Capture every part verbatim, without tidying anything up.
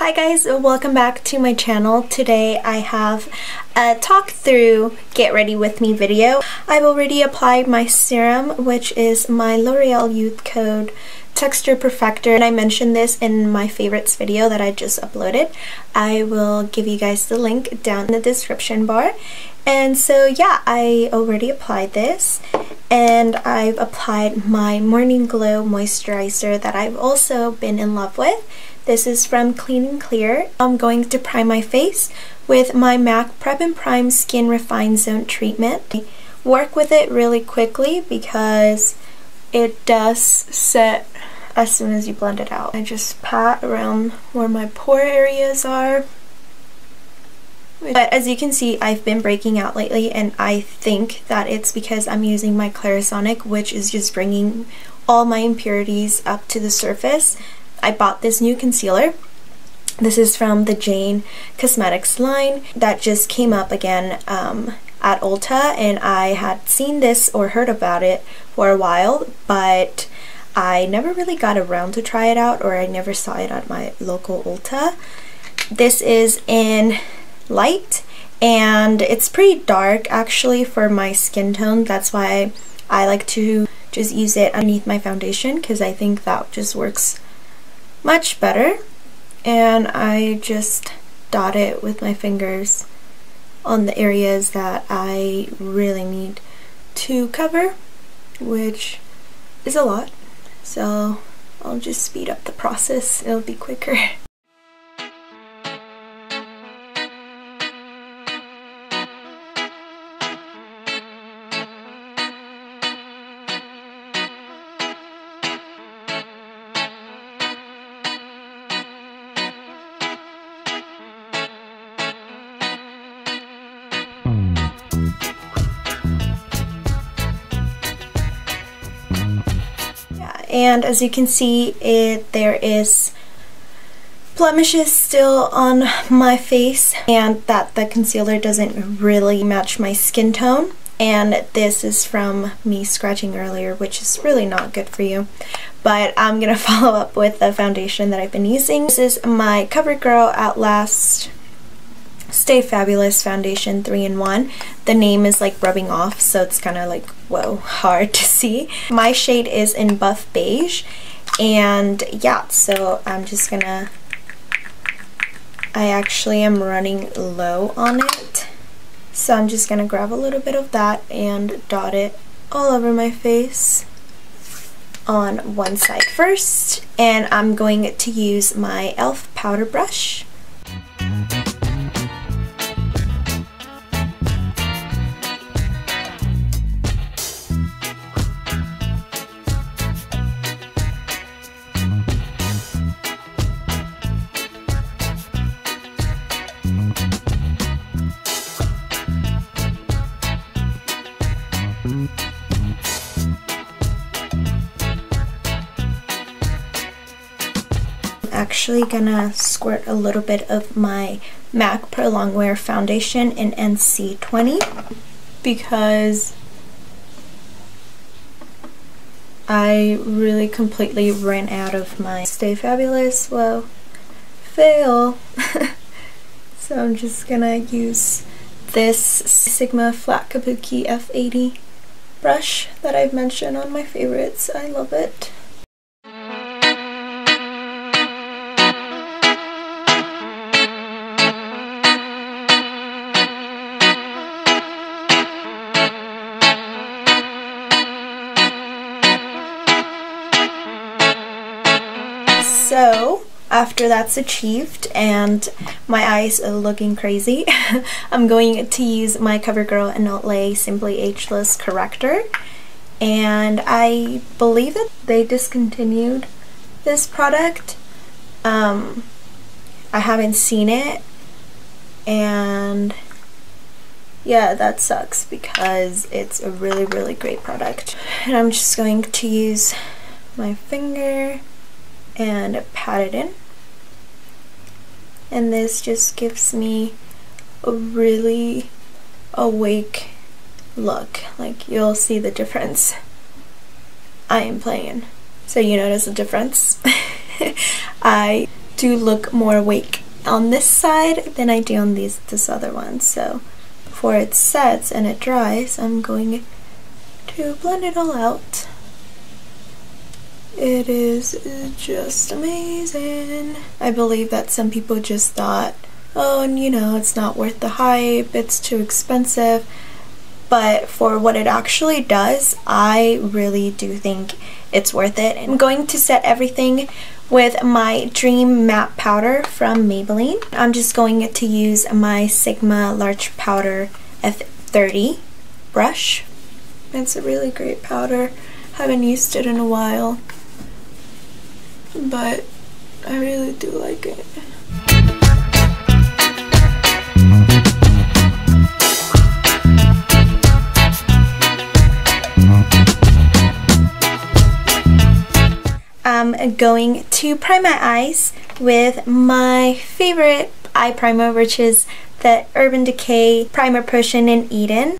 Hi guys, welcome back to my channel. Today I have a talk through get ready with me video. I've already applied my serum, which is my L'Oreal Youth Code Texture Perfector, and I mentioned this in my favorites video that I just uploaded. I will give you guys the link down in the description bar. And so yeah, I already applied this, and I've applied my Morning Glow moisturizer that I've also been in love with. This is from Clean and Clear. I'm going to prime my face with my MAC Prep and Prime Skin Refine Zone Treatment. Work with it really quickly because it does set as soon as you blend it out. I just pat around where my pore areas are. But as you can see, I've been breaking out lately, and I think that it's because I'm using my Clarisonic, which is just bringing all my impurities up to the surface. I bought this new concealer. This is from the Jane Cosmetics line that just came up again um, at Ulta, and I had seen this or heard about it for a while, but I never really got around to try it out, or I never saw it at my local Ulta. This is in light, and it's pretty dark actually for my skin tone. That's why I like to just use it underneath my foundation, because I think that just works much better. And I just dot it with my fingers on the areas that I really need to cover, which is a lot, so I'll just speed up the process. It'll be quicker. And as you can see, it there is blemishes still on my face, and that the concealer doesn't really match my skin tone. And this is from me scratching earlier, which is really not good for you. But I'm gonna follow up with the foundation that I've been using. This is my CoverGirl Outlast Stay Fabulous Foundation three in one. The name is like rubbing off, so it's kind of like, whoa, hard to see. My shade is in Buff Beige, and yeah, so I'm just gonna, I actually am running low on it, so I'm just gonna grab a little bit of that and dot it all over my face on one side first, and I'm going to use my e l f powder brush. Actually gonna squirt a little bit of my MAC Pro Longwear foundation in N C twenty because I really completely ran out of my Stay Fabulous, well, fail. So I'm just gonna use this Sigma Flat Kabuki F eighty brush that I've mentioned on my favorites. I love it. So after that's achieved and my eyes are looking crazy, I'm going to use my CoverGirl and Olay Simply Ageless Corrector. And I believe that they discontinued this product. Um, I haven't seen it, and yeah, that sucks because it's a really, really great product. And I'm just going to use my finger and pat it in, and this just gives me a really awake look. Like, you'll see the difference I am playing, so you notice the difference. I do look more awake on this side than I do on these this other one. So before it sets and it dries, I'm going to blend it all out. It is just amazing. I believe that some people just thought, oh, and you know, it's not worth the hype, it's too expensive. But for what it actually does, I really do think it's worth it. I'm going to set everything with my Dream Matte Powder from Maybelline. I'm just going to use my Sigma Large Powder F thirty brush. It's a really great powder. Haven't used it in a while, but I really do like it. I'm going to prime my eyes with my favorite eye primer, which is the Urban Decay Primer Potion in Eden.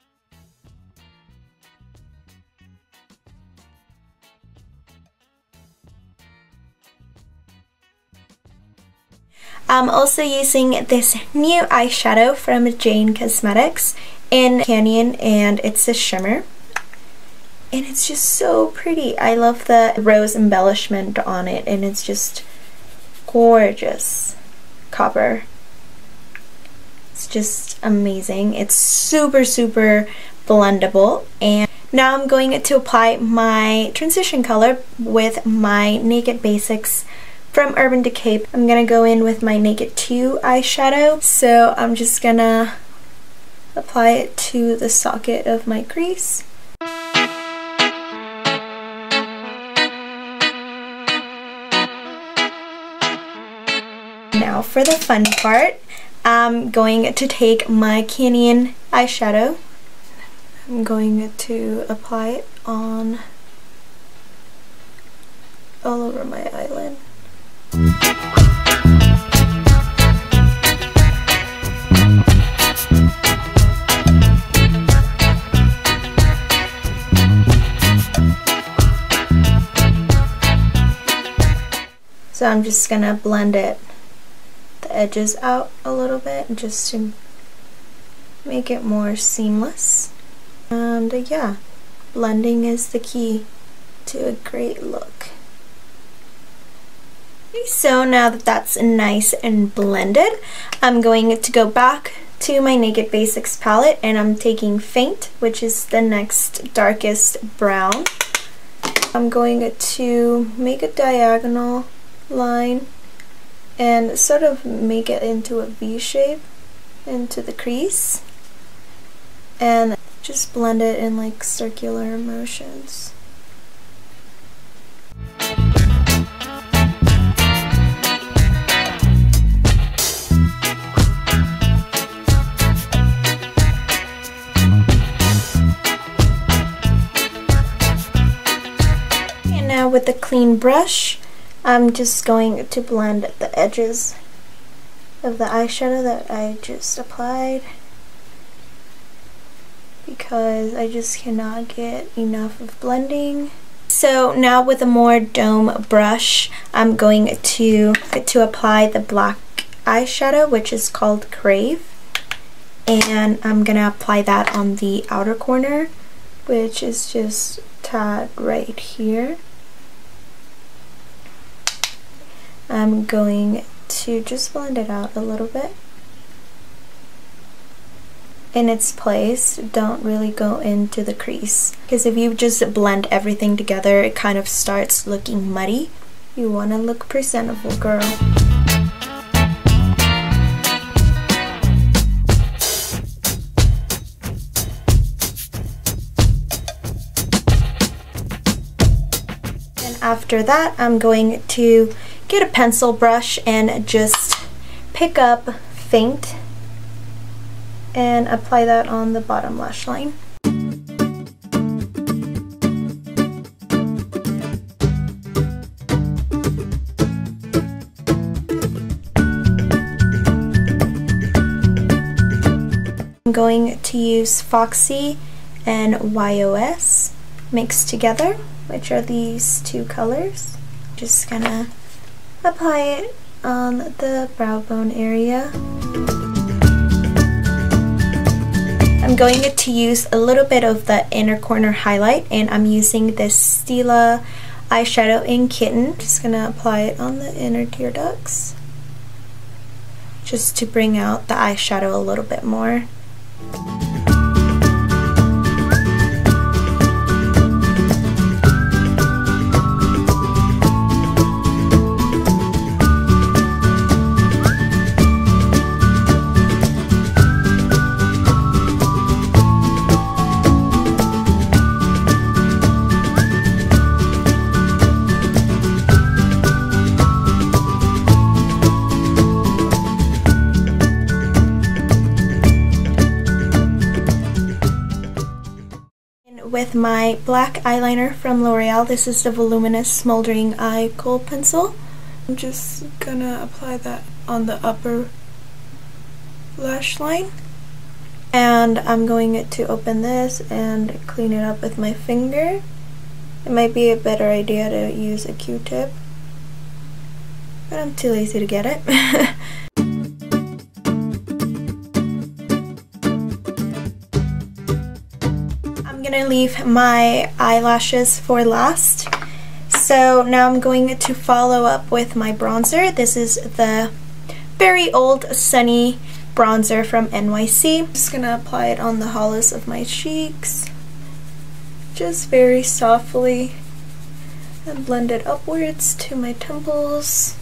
I'm also using this new eyeshadow from Jane Cosmetics in Canyon, and it's a shimmer. And it's just so pretty. I love the rose embellishment on it, and it's just gorgeous copper. It's just amazing. It's super, super blendable. And now I'm going to apply my transition color with my Naked Basics from Urban Decay. I'm gonna go in with my Naked two eyeshadow. So I'm just gonna apply it to the socket of my crease. Now for the fun part, I'm going to take my Canyon eyeshadow. I'm going to apply it on all over my eyelid. So I'm just gonna blend it, the edges out a little bit, just to make it more seamless. And uh, yeah, blending is the key to a great look. Okay, so now that that's nice and blended, I'm going to go back to my Naked Basics palette, and I'm taking Faint, which is the next darkest brown. I'm going to make a diagonal line and sort of make it into a V shape into the crease, and just blend it in like circular motions. And now with a clean brush, I'm just going to blend the edges of the eyeshadow that I just applied, because I just cannot get enough of blending. So now with a more dome brush, I'm going to to apply the black eyeshadow, which is called Crave, and I'm gonna apply that on the outer corner, which is just tagged right here. I'm going to just blend it out a little bit in its place. Don't really go into the crease, because if you just blend everything together, it kind of starts looking muddy. You want to look presentable, girl. And after that, I'm going to get a pencil brush and just pick up Faint and apply that on the bottom lash line. I'm going to use Foxy and Y O S mixed together, which are these two colors. Just gonna apply it on the brow bone area. I'm going to use a little bit of the inner corner highlight, and I'm using this Stila eyeshadow in Kitten. Just gonna apply it on the inner tear ducts just to bring out the eyeshadow a little bit more. With my black eyeliner from L'Oreal, this is the Voluminous Smoldering Eye Gold Pencil. I'm just gonna apply that on the upper lash line. And I'm going to open this and clean it up with my finger. It might be a better idea to use a Q-tip, but I'm too lazy to get it. I'm gonna leave my eyelashes for last. So now I'm going to follow up with my bronzer. This is the very old Sunny bronzer from N Y C. I'm just gonna apply it on the hollows of my cheeks, just very softly, and blend it upwards to my temples.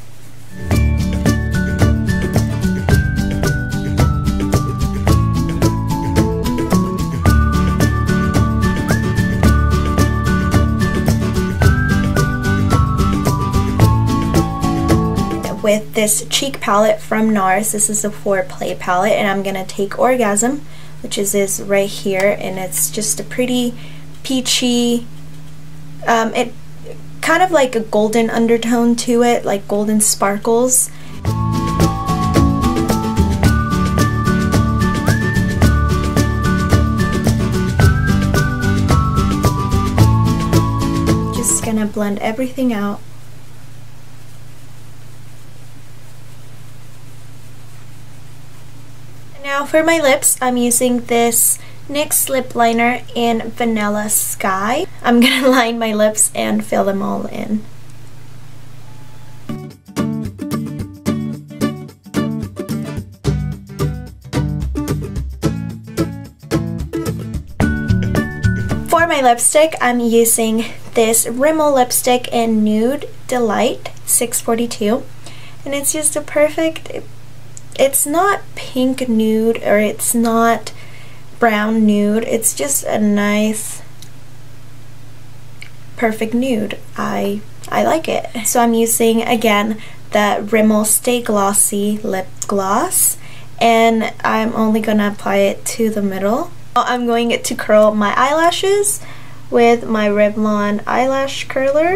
With this cheek palette from NARS, this is a Foreplay palette, and I'm gonna take Orgasm, which is this right here, and it's just a pretty peachy, um, it kind of like a golden undertone to it, like golden sparkles. Just gonna blend everything out. Now for my lips, I'm using this NYX lip liner in Vanilla Sky. I'm gonna line my lips and fill them all in. For my lipstick, I'm using this Rimmel lipstick in Nude Delight six forty-two, and it's just a perfect, it's not pink nude or it's not brown nude, it's just a nice perfect nude. I I like it. So I'm using again the Rimmel Stay Glossy lip gloss, and I'm only gonna apply it to the middle. I'm going to curl my eyelashes with my Revlon eyelash curler.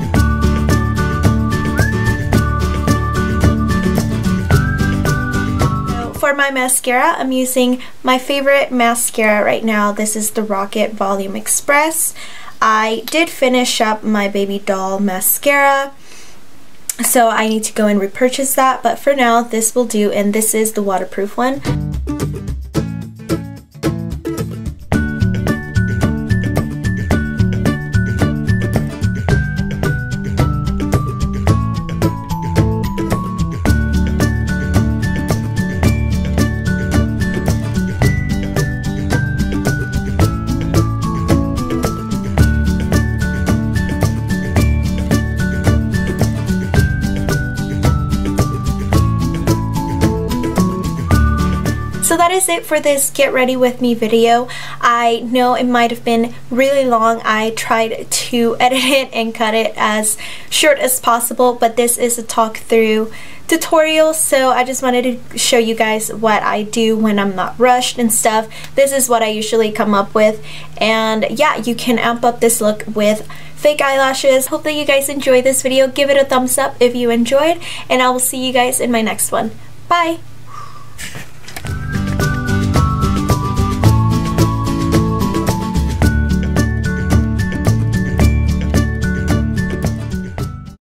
For my mascara, I'm using my favorite mascara right now. This is the Rocket Volume Express. I did finish up my Baby Doll mascara, so I need to go and repurchase that, but for now this will do, and this is the waterproof one. So that is it for this Get Ready With Me video. I know it might have been really long. I tried to edit it and cut it as short as possible, but this is a talk through tutorial, so I just wanted to show you guys what I do when I'm not rushed and stuff. This is what I usually come up with, and yeah, you can amp up this look with fake eyelashes. Hope that you guys enjoyed this video. Give it a thumbs up if you enjoyed, and I will see you guys in my next one. Bye!